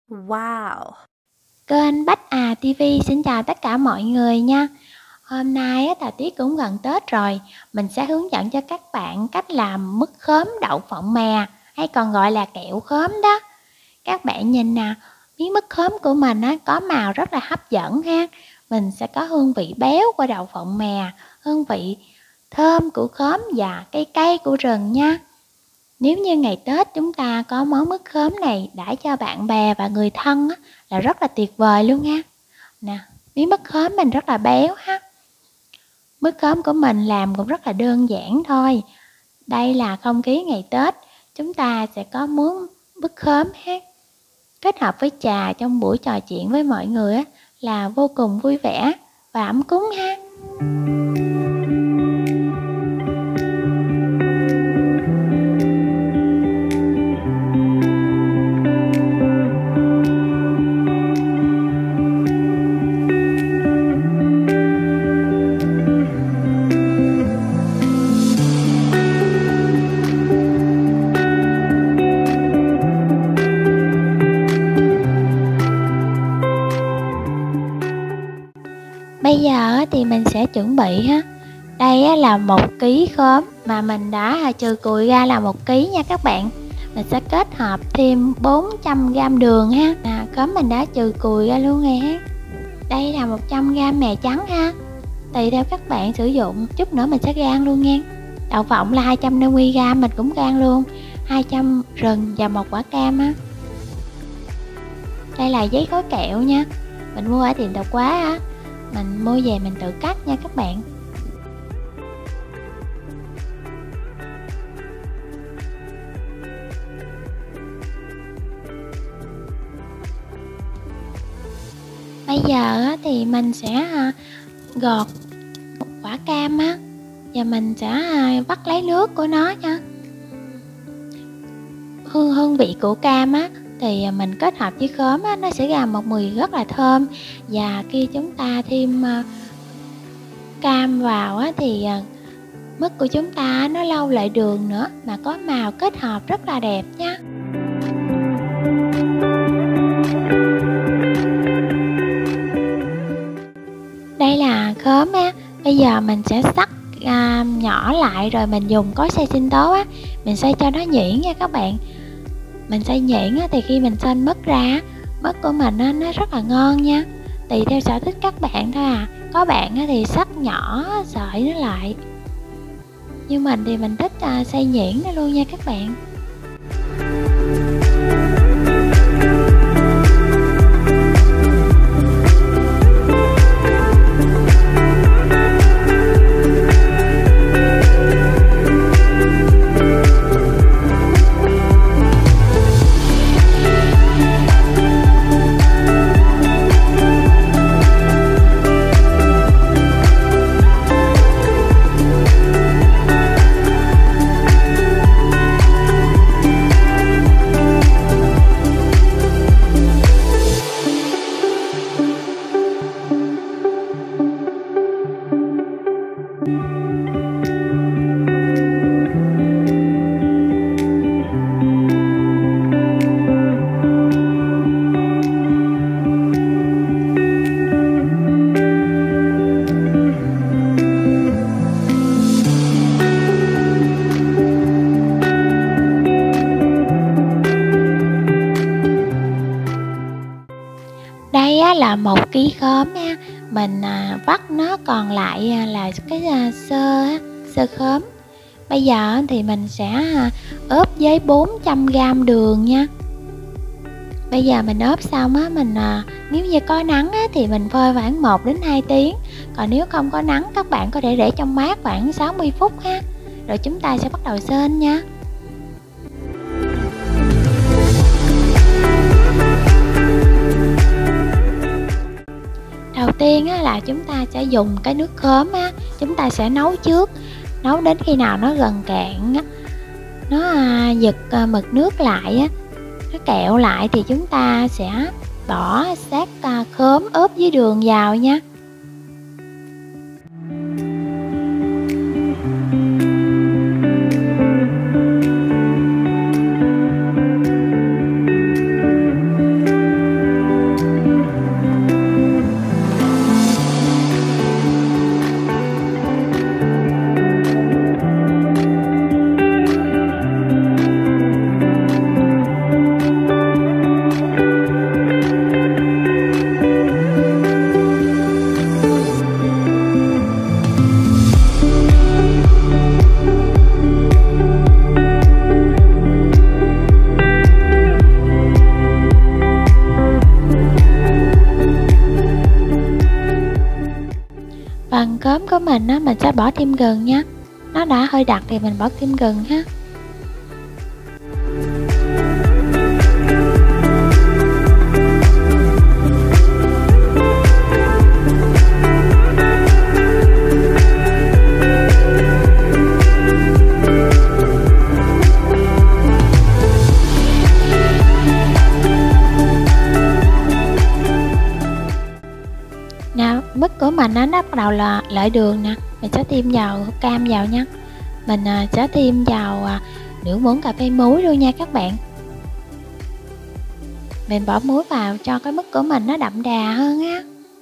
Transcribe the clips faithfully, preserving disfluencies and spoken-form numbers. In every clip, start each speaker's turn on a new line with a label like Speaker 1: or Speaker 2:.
Speaker 1: Wow!
Speaker 2: Kênh Bách À ti vi xin chào tất cả mọi người nha. Hôm nay á, thời tiết cũng gần Tết rồi, mình sẽ hướng dẫn cho các bạn cách làm mứt khóm đậu phộng mè, hay còn gọi là kẹo khóm đó. Các bạn nhìn nè, miếng mứt khóm của mình á, có màu rất là hấp dẫn ha. Mình sẽ có hương vị béo của đậu phộng mè, hương vị thơm của khóm và cây cây của rừng nha. Nếu như ngày Tết chúng ta có món mứt khóm này đãi cho bạn bè và người thân á, là rất là tuyệt vời luôn ha. Nè, miếng mứt khóm mình rất là béo ha. Mứt khóm của mình làm cũng rất là đơn giản thôi. Đây là không khí ngày Tết, chúng ta sẽ có món mứt khóm ha. Kết hợp với trà trong buổi trò chuyện với mọi người á, là vô cùng vui vẻ và ấm cúng ha. Bây giờ thì mình sẽ chuẩn bị ha. Đây là một ký khóm mà mình đã chừ cùi ra là một ký nha các bạn. Mình sẽ kết hợp thêm bốn trăm gam đường ha. À, khóm mình đã trừ cùi ra luôn rồi ha. Đây là một trăm gam mè trắng ha. Tùy theo các bạn sử dụng, chút nữa mình sẽ rang luôn nha. Đậu phộng là hai trăm năm mươi gam mình cũng rang luôn. hai trăm rừng và một quả cam ha. Đây là giấy gói kẹo nha. Mình mua ở tiệm tạp hóa á. Mình mua về mình tự cắt nha các bạn. Bây giờ thì mình sẽ gọt một quả cam á, và mình sẽ vắt lấy nước của nó nha. Hương hương vị của cam á thì mình kết hợp với khóm á, nó sẽ ra một mùi rất là thơm. Và khi chúng ta thêm cam vào á, thì mứt của chúng ta nó lâu lại đường nữa, mà có màu kết hợp rất là đẹp nha. Đây là khóm á, bây giờ mình sẽ xắt à, nhỏ lại rồi mình dùng cối xay sinh tố á, mình xay cho nó nhuyễn nha các bạn. Mình xay nhuyễn á, thì khi mình xay mứt ra, mứt của mình á, nó rất là ngon nha. Tùy theo sở thích các bạn thôi à. Có bạn á, thì xắt nhỏ sợi nó lại, nhưng mình thì mình thích à, xay nhuyễn nó luôn nha các bạn. Đây á, là một ký khóm ha. Mình à, vắt nó còn lại à, là cái à, sơ á, sơ khóm. Bây giờ thì mình sẽ à, ướp với bốn trăm gam đường nha. Bây giờ mình ướp xong á, mình à, nếu như có nắng á, thì mình phơi khoảng một đến hai tiếng. Còn nếu không có nắng, các bạn có thể để trong mát khoảng sáu mươi phút ha. Rồi chúng ta sẽ bắt đầu xên nha. Đầu tiên á, là chúng ta sẽ dùng cái nước khóm á, chúng ta sẽ nấu trước, nấu đến khi nào nó gần cạn á, nó à, giật à, mực nước lại á, nó kẹo lại thì chúng ta sẽ bỏ sát à, khóm ướp với đường vào nha. khóm của mình á, mình sẽ bỏ thêm gừng nha. Nó đã hơi đặc thì mình bỏ thêm gừng ha. Nào, mứt của mình nó bắt đầu là lợi đường nè, mình sẽ thêm vào cam vào nha. Mình sẽ thêm vào nửa muỗng cà phê muối luôn nha các bạn. Mình bỏ muối vào cho cái mứt của mình nó đậm đà hơn á.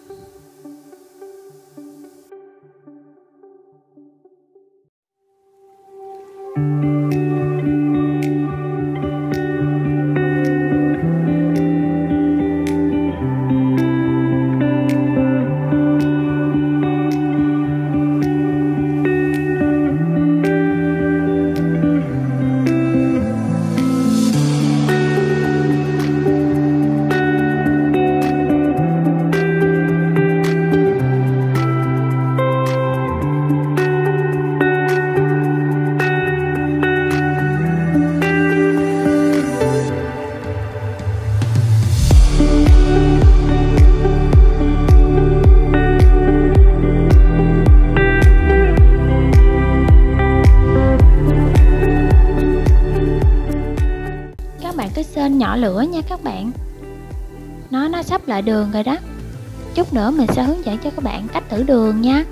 Speaker 2: Cứ sên nhỏ lửa nha các bạn. Nó nó sắp lại đường rồi đó. Chút nữa mình sẽ hướng dẫn cho các bạn cách thử đường nha.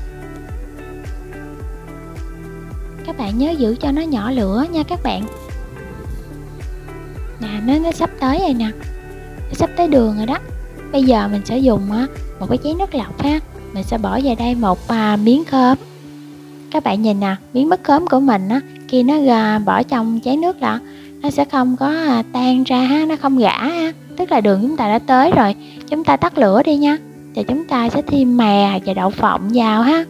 Speaker 2: Các bạn nhớ giữ cho nó nhỏ lửa nha các bạn. Nè, nó, nó sắp tới rồi nè. Nó sắp tới đường rồi đó. Bây giờ mình sẽ dùng á, một cái chén nước lọc ha. Mình sẽ bỏ vào đây một à, miếng khóm. Các bạn nhìn nè, miếng mứt khóm của mình á, khi nó à, bỏ trong chén nước là nó sẽ không có tan ra ha, nó không rã ha. Tức là đường chúng ta đã tới rồi. Chúng ta tắt lửa đi nha. Và chúng ta sẽ thêm mè và đậu phộng vào ha.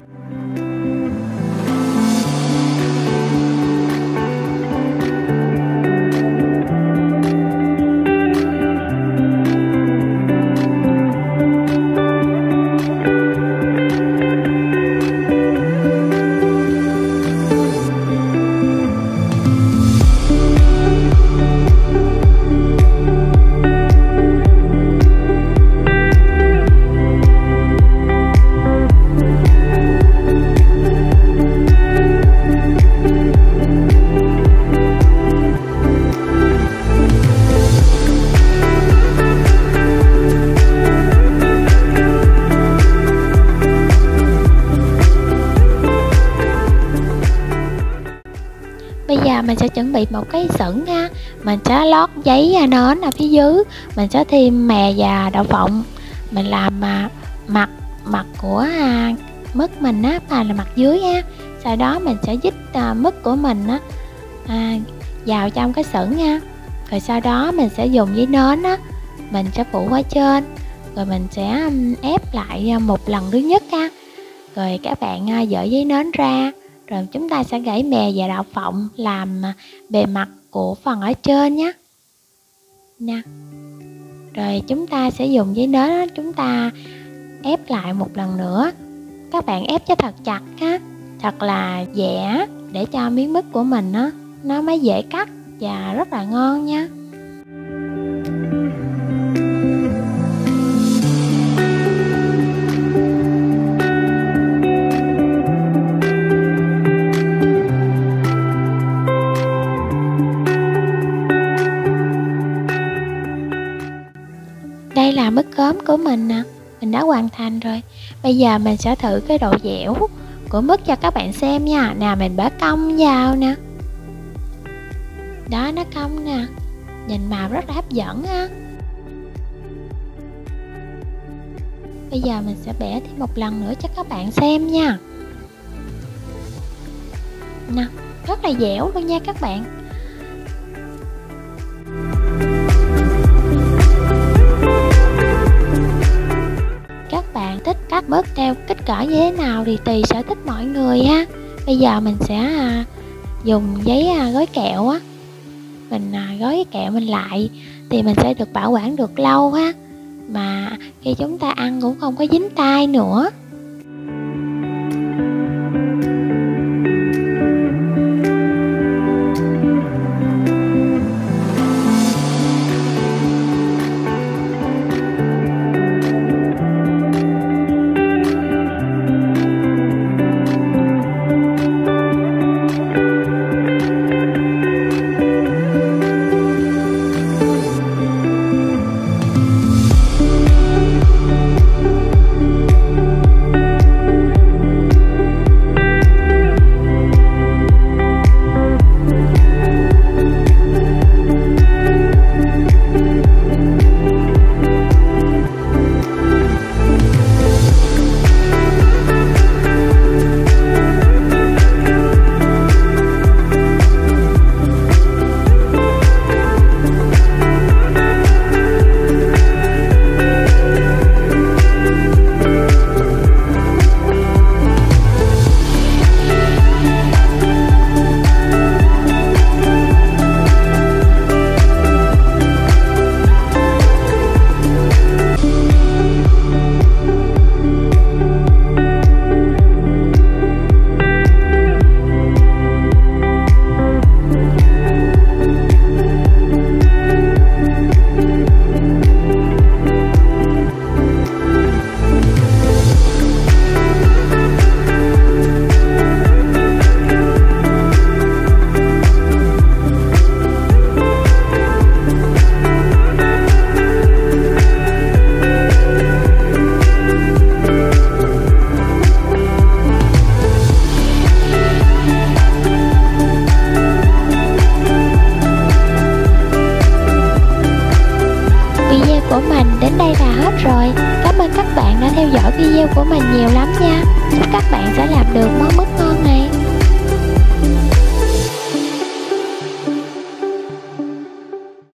Speaker 2: Bây giờ mình sẽ chuẩn bị một cái sửng ha. Mình sẽ lót giấy nến ở phía dưới. Mình sẽ thêm mè và đậu phộng. Mình làm mặt mặt của mứt mình á, là mặt dưới ha. Sau đó mình sẽ dít mứt của mình á à, vào trong cái sửng nha. Rồi sau đó mình sẽ dùng giấy nến á, mình sẽ phủ ở trên. Rồi mình sẽ ép lại một lần thứ nhất ha. Rồi các bạn dỡ giấy nến ra. Rồi chúng ta sẽ gãy mè và đậu phộng làm bề mặt của phần ở trên nhé. Nè. Rồi chúng ta sẽ dùng giấy nến chúng ta ép lại một lần nữa. Các bạn ép cho thật chặt ha, thật là dẻ để cho miếng mứt của mình nó nó mới dễ cắt và rất là ngon nha. Đây là mứt khóm của mình nè, mình đã hoàn thành rồi. Bây giờ mình sẽ thử cái độ dẻo của mứt cho các bạn xem nha. Nào mình bẻ cong vào nè. Đó, nó cong nè. Nhìn màu rất là hấp dẫn ha. Bây giờ mình sẽ bẻ thêm một lần nữa cho các bạn xem nha. Nè, rất là dẻo luôn nha các bạn. Các bạn thích cắt mứt theo kích cỡ như thế nào thì tùy sở thích mọi người ha. Bây giờ mình sẽ à, dùng giấy à, gói kẹo á, mình à, gói cái kẹo mình lại thì mình sẽ được bảo quản được lâu ha. Mà khi chúng ta ăn cũng không có dính tay nữa. bạn đã theo dõi video của mình nhiều lắm nha. Chúc các bạn sẽ làm được món mứt ngon